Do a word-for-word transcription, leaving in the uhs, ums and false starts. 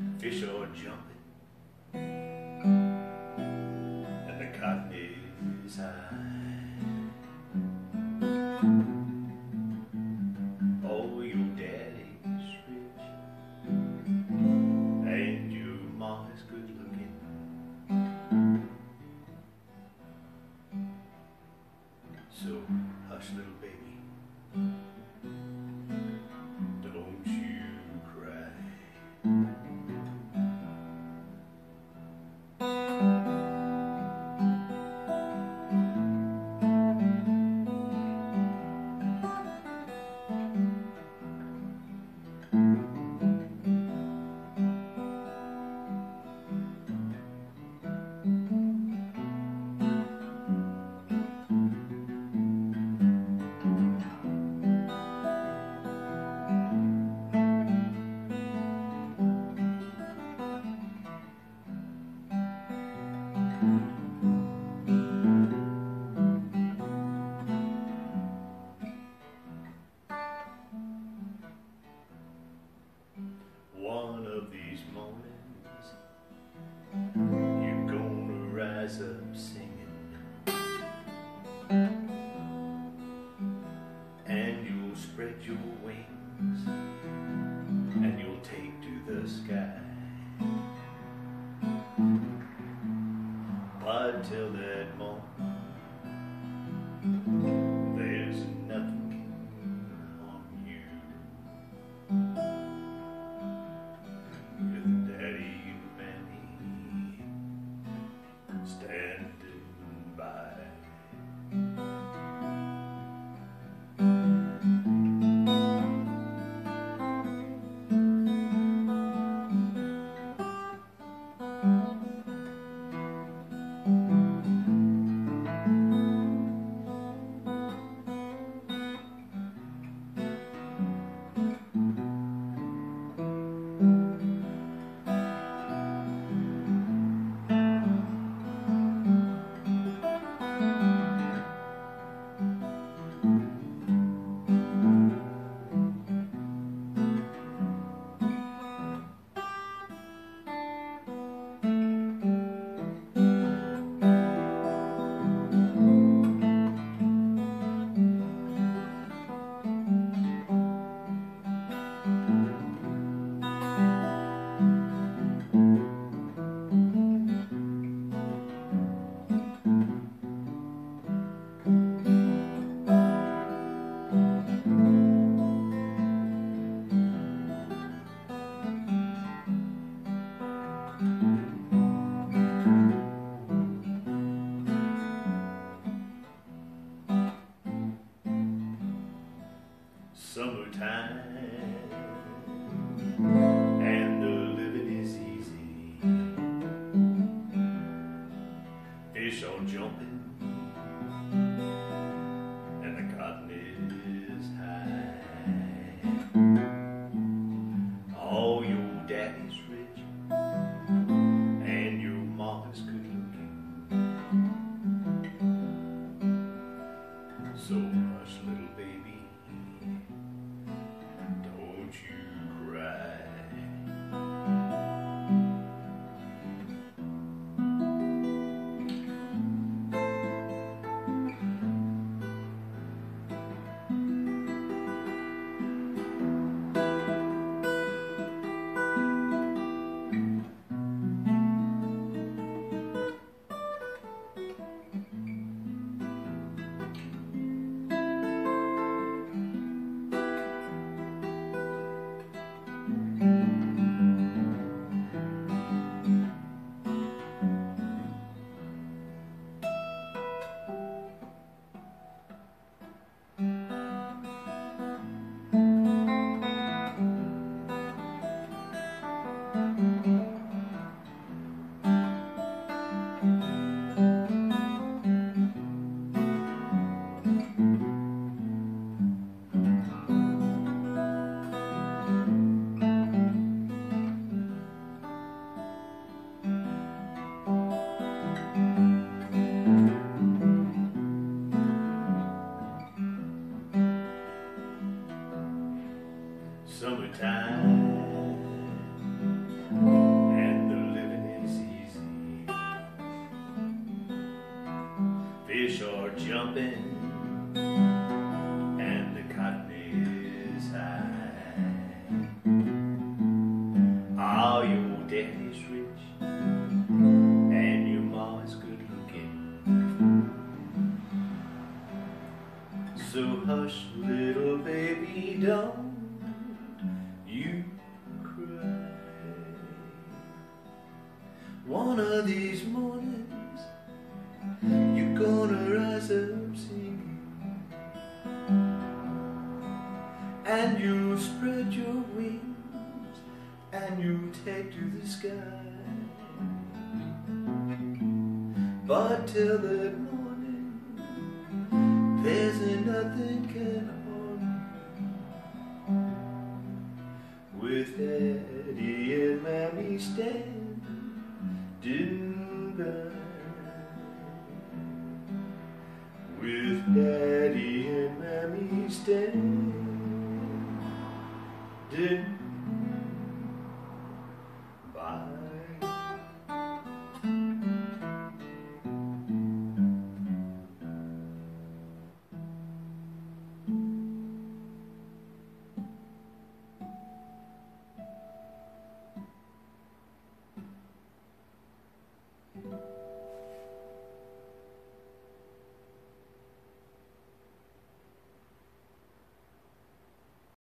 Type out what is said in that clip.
Fish are jumping and the cotton is high. Oh, your daddy's rich and your mama's good looking. So hush, little baby, don't you cry. One of these mornings, you're gonna rise up singing, and you'll spread your wings, and you'll take to the sky. But till that moment, there's nothing on you. With Daddy and Mammy standing by. Summertime and the living is easy. Fish are jumping and the cotton is high. Oh, your daddy's rich and your mama's good looking. So hush, little baby, don't you cry. jumping and the cotton is high. Oh, your daddy's rich and your ma's good looking. So hush, little baby, don't you cry. One of these mornings you're gonna rise up singing, and you'll spread your wings and you'll take to the sky. But till that morning there's nothing can harm you, with Daddy and Mammy standing by. With Daddy and Mammy standing